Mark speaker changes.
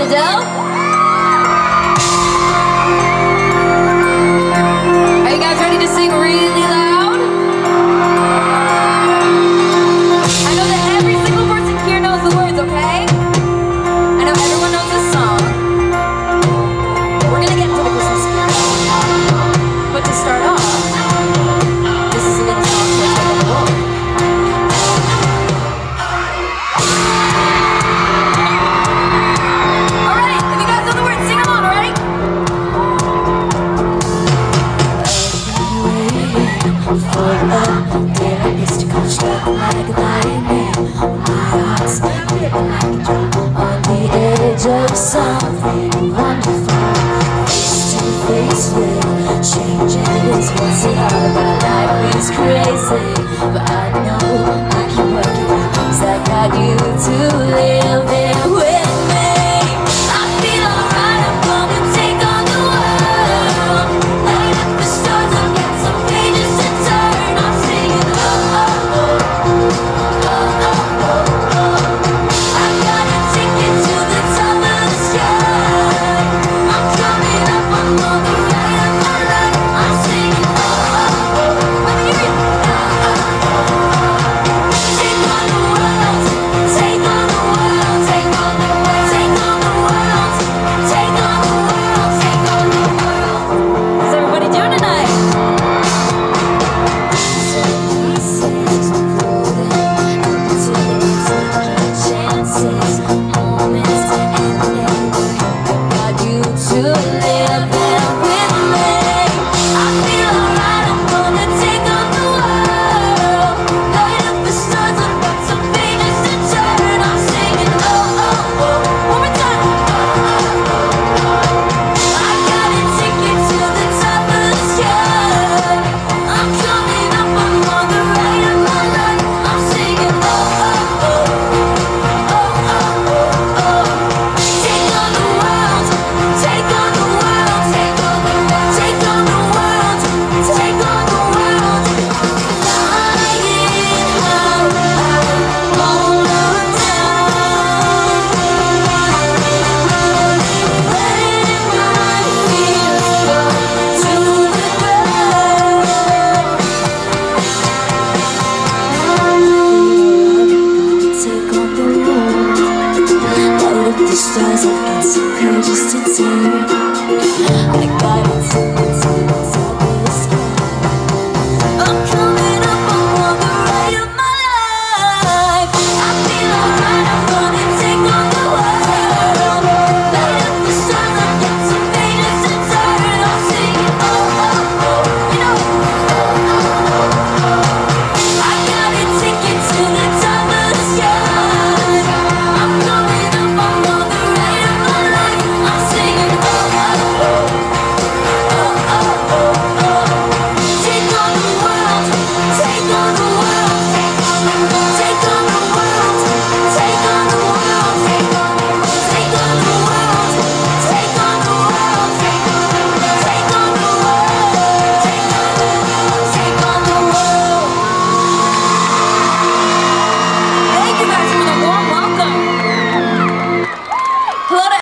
Speaker 1: Adele? Are you guys ready to sing really loud? I know that every single person here knows the words, okay? I know everyone knows this song. We're gonna get into the Christmas spirit. But to start off, this is a little song for Take on the Road.
Speaker 2: Of something wonderful, face to face with changes. What's it all about? Life is crazy, but I know I can work it out, 'cause I got you to live it with me. I feel alright, I'm gonna take on the world. Light up the stars, I've got some pages to turn. I'm singing oh oh oh, oh oh oh oh. I got a ticket to the top of the sky. I'm coming up, I'm on the ride of my life. I'm singing oh oh oh. Let me hear you. Oh oh oh. Take on the world, take on the world, take on the world, take on the world, take on the world, take on the world.
Speaker 1: How's everybody doing tonight?
Speaker 2: So pieces of clothing, opportunities, chances, moments, and got you to live it with me. I feel alright, I'm gonna take on the world. Light up the stars, I've got some pages to turn. I'm singing oh oh oh. One more time. Oh oh oh. I got a ticket to the top of the sky. I'm coming up, I'm on the ride of my life. I'm singing oh oh oh. Oh oh oh oh. Take on the world, take on the world, take on the world, take on the world, take on the world. Flying high, all around. Letting my fears fall to the ground. Take on the world. Light up the stars, I've got some pages to turn. I got it.